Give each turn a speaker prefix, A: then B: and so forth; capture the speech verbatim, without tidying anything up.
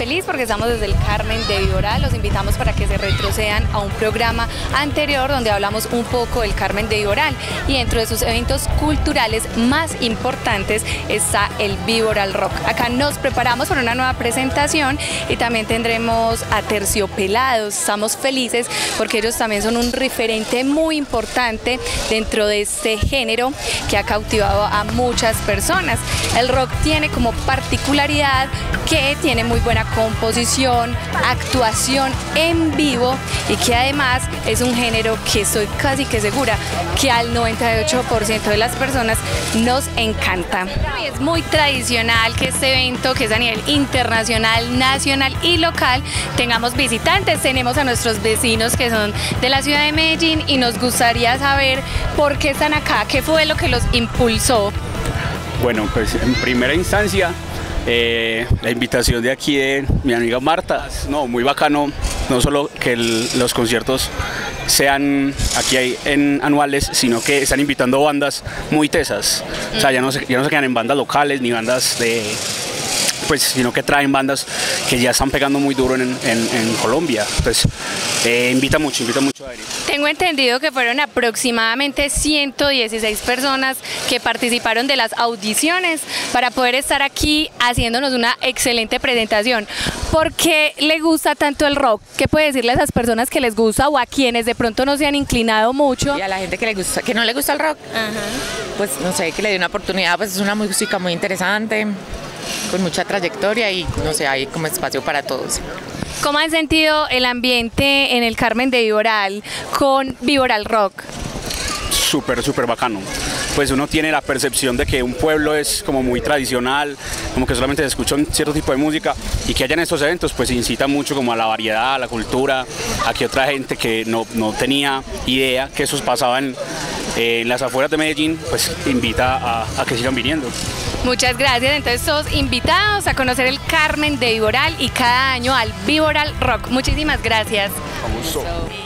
A: feliz porque estamos desde el Carmen de Viboral. Los invitamos para que se retrocedan a un programa anterior donde hablamos un poco del Carmen de Viboral, y dentro de sus eventos culturales más importantes está el Viboral Rock. Acá nos preparamos para una nueva presentación y también tendremos a Terciopelados. Estamos felices porque ellos también son un referente muy importante dentro de este género que ha cautivado a muchas personas. El rock tiene como particularidad que tiene muy buena composición, actuación en vivo, y que además es un género que estoy casi que segura que al noventa y ocho por ciento de las personas nos encanta. Y es muy tradicional que este evento, que es a nivel internacional, nacional y local, tengamos visitantes. Tenemos a nuestros vecinos que son de la ciudad de Medellín y nos gustaría saber por qué están acá, qué fue lo que los impulsó.
B: Bueno, pues en primera instancia, eh, la invitación de aquí de mi amiga Marta, no, muy bacano, no solo que el, los conciertos sean aquí hay en anuales, sino que están invitando bandas muy tesas, o sea, ya no se, ya no se quedan en bandas locales ni bandas de... pues sino que traen bandas que ya están pegando muy duro en, en, en Colombia. Entonces eh, invita mucho, invita mucho a venir.
A: Tengo entendido que fueron aproximadamente ciento dieciséis personas que participaron de las audiciones para poder estar aquí haciéndonos una excelente presentación. ¿Por qué le gusta tanto el rock? ¿Qué puede decirle a esas personas que les gusta o a quienes de pronto no se han inclinado mucho?
C: Y a la gente que, le gusta, que no le gusta el rock, ajá, pues no sé, que le dé una oportunidad, pues es una música muy interesante, con mucha trayectoria y no sé, hay como espacio para todos.
A: ¿Cómo han sentido el ambiente en el Carmen de Viboral con Viboral Rock?
B: Súper, súper bacano. Pues uno tiene la percepción de que un pueblo es como muy tradicional, como que solamente se escucha un cierto tipo de música, y que hayan estos eventos pues incita mucho como a la variedad, a la cultura, a que otra gente que no, no tenía idea que eso pasaba en, eh, en las afueras de Medellín, pues invita a, a que sigan viniendo.
A: Muchas gracias. Entonces todos invitados a conocer el Carmen de Viboral y cada año al Viboral Rock. Muchísimas gracias.
B: Con gusto.